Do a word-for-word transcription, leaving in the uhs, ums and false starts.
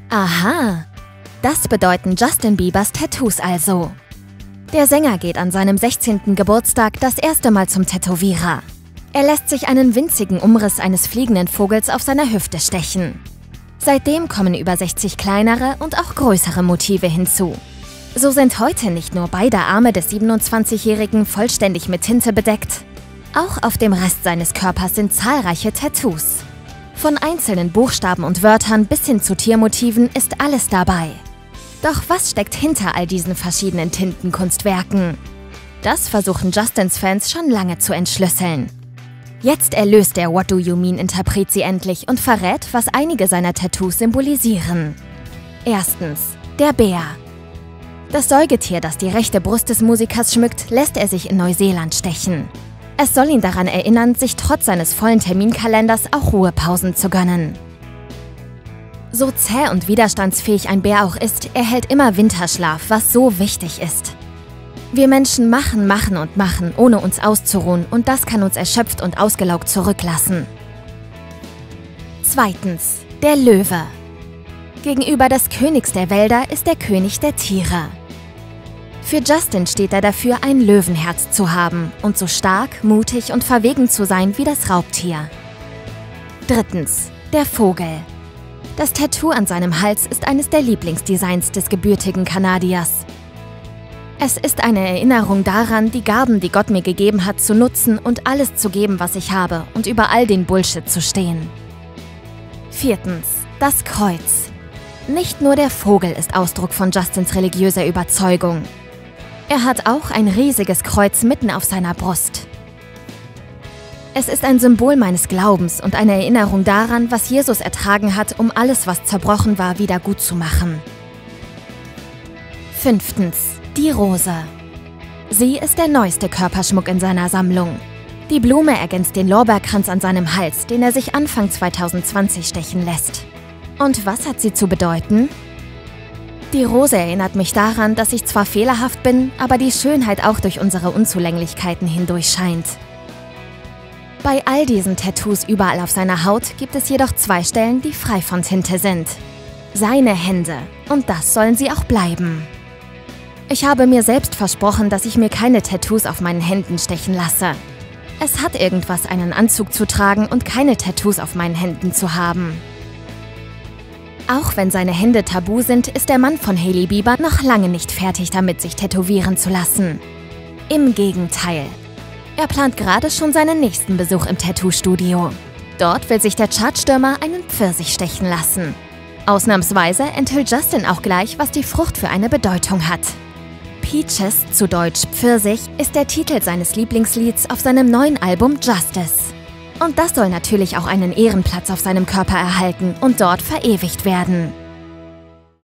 Aha, das bedeuten Justin Biebers Tattoos also. Der Sänger geht an seinem sechzehnten Geburtstag das erste Mal zum Tätowierer. Er lässt sich einen winzigen Umriss eines fliegenden Vogels auf seiner Hüfte stechen. Seitdem kommen über sechzig kleinere und auch größere Motive hinzu. So sind heute nicht nur beide Arme des siebenundzwanzigjährigen vollständig mit Tinte bedeckt. Auch auf dem Rest seines Körpers sind zahlreiche Tattoos. Von einzelnen Buchstaben und Wörtern bis hin zu Tiermotiven ist alles dabei. Doch was steckt hinter all diesen verschiedenen Tintenkunstwerken? Das versuchen Justins Fans schon lange zu entschlüsseln. Jetzt erlöst der What Do You Mean-Interpret sie endlich und verrät, was einige seiner Tattoos symbolisieren. Erstens, der Bär. Das Säugetier, das die rechte Brust des Musikers schmückt, lässt er sich in Neuseeland stechen. Es soll ihn daran erinnern, sich trotz seines vollen Terminkalenders auch Ruhepausen zu gönnen. So zäh und widerstandsfähig ein Bär auch ist, er hält immer Winterschlaf, was so wichtig ist. Wir Menschen machen, machen und machen, ohne uns auszuruhen, und das kann uns erschöpft und ausgelaugt zurücklassen. Zweitens, der Löwe. Gegenüber des Königs der Wälder ist der König der Tiere. Für Justin steht er dafür, ein Löwenherz zu haben und so stark, mutig und verwegen zu sein wie das Raubtier. Drittens, der Vogel. Das Tattoo an seinem Hals ist eines der Lieblingsdesigns des gebürtigen Kanadiers. Es ist eine Erinnerung daran, die Gaben, die Gott mir gegeben hat, zu nutzen und alles zu geben, was ich habe, und über all den Bullshit zu stehen. Viertens, das Kreuz. Nicht nur der Vogel ist Ausdruck von Justins religiöser Überzeugung. Er hat auch ein riesiges Kreuz mitten auf seiner Brust. Es ist ein Symbol meines Glaubens und eine Erinnerung daran, was Jesus ertragen hat, um alles, was zerbrochen war, wieder gut zu machen. Fünftens, die Rose. Sie ist der neueste Körperschmuck in seiner Sammlung. Die Blume ergänzt den Lorbeerkranz an seinem Hals, den er sich Anfang zweitausendzwanzig stechen lässt. Und was hat sie zu bedeuten? Die Rose erinnert mich daran, dass ich zwar fehlerhaft bin, aber die Schönheit auch durch unsere Unzulänglichkeiten hindurch scheint. Bei all diesen Tattoos überall auf seiner Haut gibt es jedoch zwei Stellen, die frei von Tinte sind. Seine Hände. Und das sollen sie auch bleiben. Ich habe mir selbst versprochen, dass ich mir keine Tattoos auf meinen Händen stechen lasse. Es hat irgendwas, einen Anzug zu tragen und keine Tattoos auf meinen Händen zu haben. Auch wenn seine Hände tabu sind, ist der Mann von Hailey Bieber noch lange nicht fertig damit, sich tätowieren zu lassen. Im Gegenteil. Er plant gerade schon seinen nächsten Besuch im Tattoo-Studio. Dort will sich der Chartstürmer einen Pfirsich stechen lassen. Ausnahmsweise enthüllt Justin auch gleich, was die Frucht für eine Bedeutung hat. Peaches, zu Deutsch Pfirsich, ist der Titel seines Lieblingslieds auf seinem neuen Album Justice. Und das soll natürlich auch einen Ehrenplatz auf seinem Körper erhalten und dort verewigt werden.